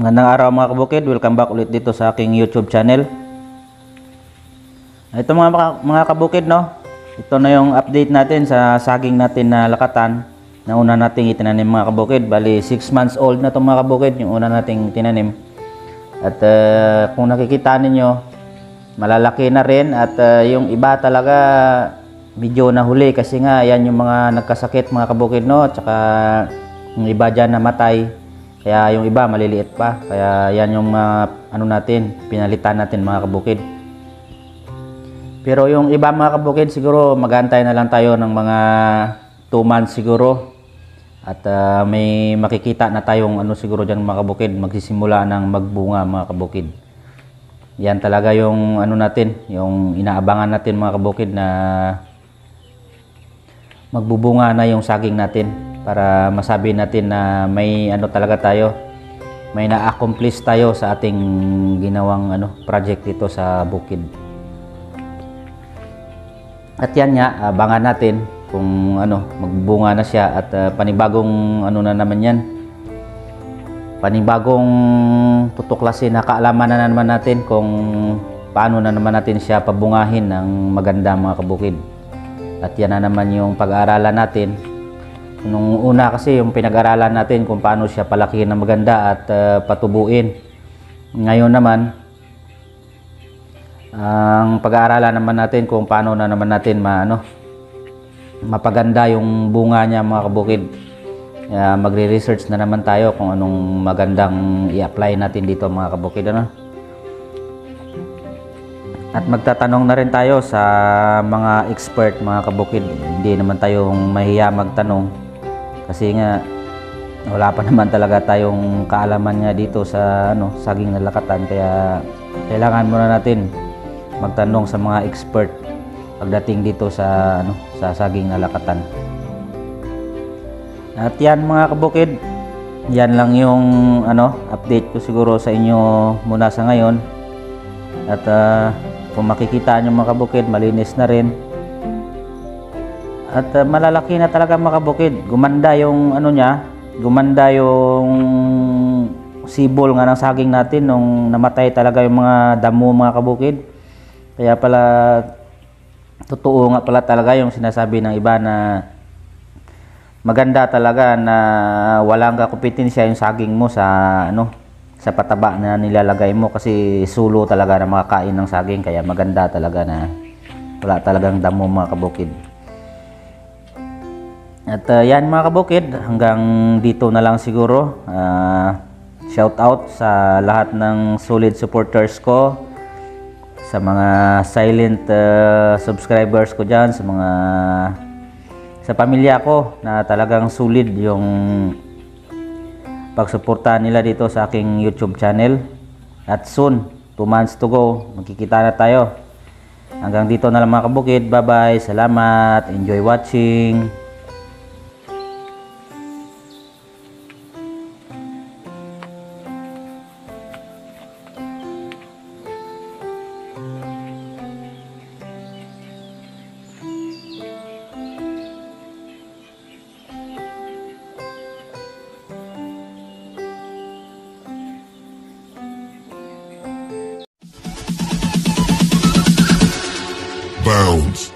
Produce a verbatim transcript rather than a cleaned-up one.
Magandang araw mga kabukid, welcome back ulit dito sa aking YouTube channel. Ito mga mga kabukid, no. Ito na yung update natin sa saging natin na lakatan na una nating itinanim mga kabukid. Bali six months old na to mga kabukid, yung una nating tinanim. At uh, kung nakikita ninyo, malalaki na rin at uh, yung iba talaga medyo nahuli kasi nga yan yung mga nagkasakit mga kabukid, no. Tsaka yung iba dyan namatay. Kaya yung iba maliliit pa. Kaya yan yung uh, ano natin, pinalitan natin mga kabukid. Pero yung iba mga kabukid, siguro mag-aantay na lang tayo ng mga two months siguro. At uh, may makikita na tayong ano siguro dyan mga kabukid, magsisimula ng magbunga mga kabukid. Yan talaga yung ano natin, yung inaabangan natin mga kabukid na magbubunga na yung saging natin. Para masabi natin na may ano talaga tayo, may na-accomplish tayo sa ating ginawang ano project dito sa bukid. At yan nga, abangan natin kung ano magbunga na siya at uh, panibagong ano na naman yan. Panibagong tutuklasin na kaalaman na naman natin kung paano na naman natin siya pabungahin ng maganda mga kabukid. At yan na naman yung pag-aaralan natin. Nung una kasi yung pinag-aralan natin kung paano siya palakihin ng maganda at uh, patubuin. Ngayon naman, ang pag-aaralan naman natin kung paano na naman natin maano mapaganda yung bunga niya mga kabukid. Uh, magre-research na naman tayo kung anong magandang i-apply natin dito mga kabukid, ano? At magtatanong na rin tayo sa mga expert mga kabukid. Hindi naman tayong mahiya magtanong. Kasi nga wala pa naman talaga tayong kaalaman nga dito sa ano saging na lakatan, kaya kailangan muna natin magtanong sa mga expert pagdating dito sa ano sa saging na lakatan. At yan mga kabukid, yan lang yung ano update ko siguro sa inyo muna sa ngayon. At uh, kung makikita nyo mga kabukid, malinis na rin. At uh, malalaki na talaga mga kabukid. Gumanda yung ano niya, gumanda yung sibol nga ng saging natin nung namatay talaga yung mga damo mga kabukid. Kaya pala totoo nga pala talaga yung sinasabi ng iba na maganda talaga na walang kakumpetensya yung saging mo sa ano sa pataba na nilalagay mo, kasi sulo talaga na makakain ng saging. Kaya maganda talaga na wala talagang damo mga kabukid. At uh, yan mga kabukid, hanggang dito na lang siguro. Uh, shout out sa lahat ng solid supporters ko, sa mga silent uh, subscribers ko dyan, sa mga sa pamilya ko na talagang solid yung pagsuporta nila dito sa aking YouTube channel. At soon, two months to go, magkikita na tayo. Hanggang dito na lang mga kabukid. Bye bye, salamat, enjoy watching. Bounds.